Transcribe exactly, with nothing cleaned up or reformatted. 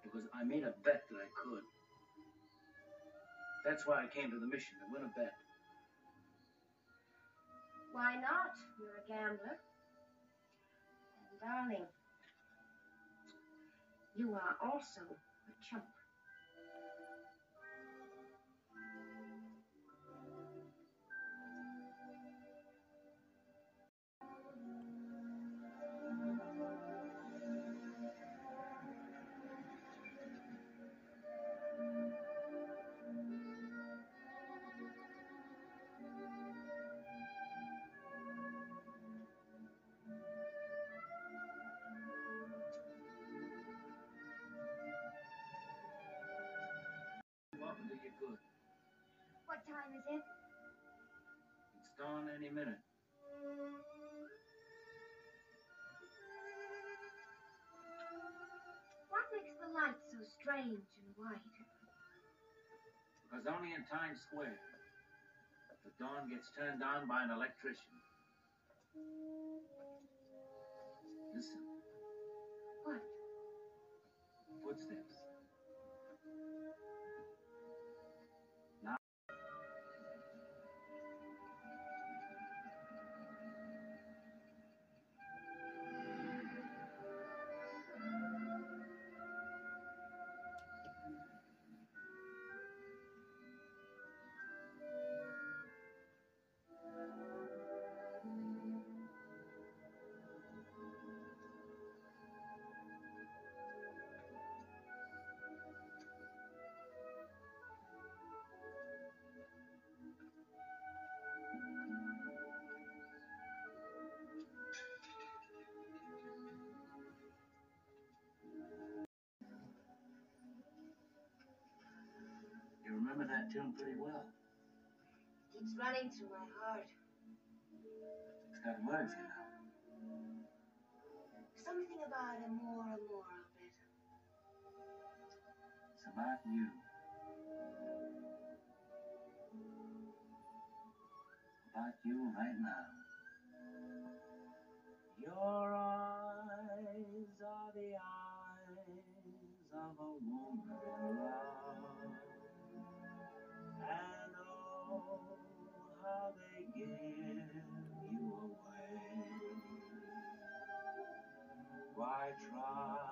Because I made a bet that I could. That's why I came to the mission, to win a bet. Why not? You're a gambler. And darling, you are also a chump. Welcome to your good. What time is it? It's dawn any minute. What makes the lights so strange and white? Because only in Times Square, the dawn gets turned on by an electrician. Listen. What? Footsteps. Now. You remember that tune pretty well. It's running through my heart. It's got words, you know. Something about amor, amor of it. It's about you. About you right now. Your eyes are the eyes of a woman in love. And oh, how they give you away. Why try